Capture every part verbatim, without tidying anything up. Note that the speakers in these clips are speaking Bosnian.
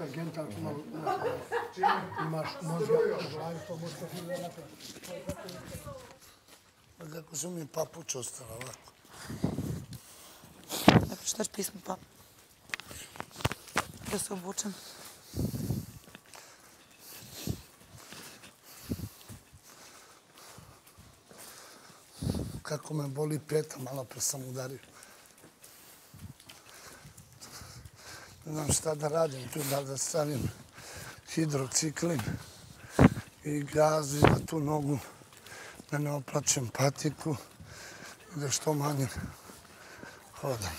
inteligentan, imaš mozga u glavi, to možeš da napraviš. Kako su mi papuče ostala ovako. Da pročitaš pismo, pa da se obučem. Kako me boli peta, malo pre sam udario. Ne znam šta da radim tu, da da stavim hidrociklin i gaz na tu nogu, da ne oplačem patiku i da što manje hodam.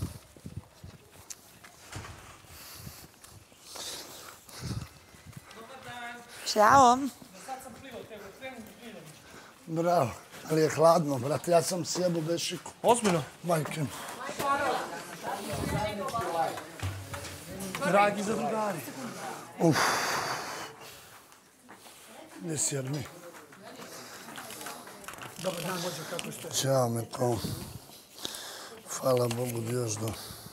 Ćao. Bravo, ali je hladno, brate, ja sam sjebo bešiku. Ozbiljno? Majke. Dragi zadrugari. Uf. Gdje si Jermi? Dobar dan, vođa, kako ste? Ćao, Meko. Hvala Bogu, još do...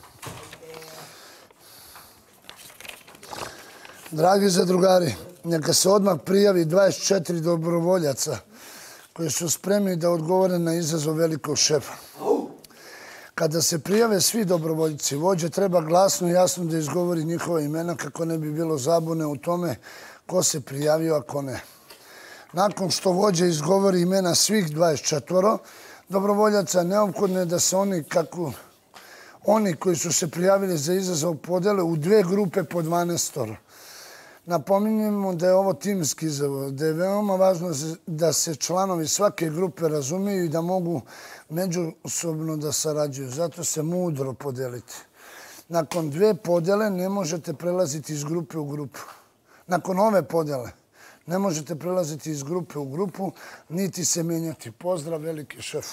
Dragi zadrugari, neka se odmah prijavi dvadeset četiri dobrovoljaca koji su spremni da odgovore na izazov velikog šefa. Kada se prijave svi dobrovoljci, vođa treba glasno i jasno da izgovori njihova imena kako ne bi bilo zabune u tome ko se prijavio, a ko ne. Nakon što vođa izgovori imena svih dvadeset četiri dobrovoljaca, neophodno je da se oni, kako oni koji su se prijavili za izazov podele u dve grupe po dvanaest. Napominjemo da je ovo timski izazov, da je veoma važno da se članovi svake grupe razumiju i da mogu međusobno da sarađuju. Zato se mudro podelite. Nakon dve podele ne možete prelaziti iz grupe u grupu. Nakon ove podele ne možete prelaziti iz grupe u grupu, niti se menjati. Pozdrav, veliki šef.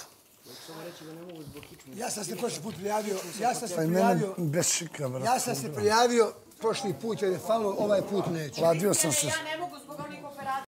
Ja sam se prošli put prijavio, ja sam se Pa i mene prijavio, bez šika, brate. ja sam se prijavio prošli put jer je falo, ovaj put neću. Kladio sam se. Ja ne mogu zbog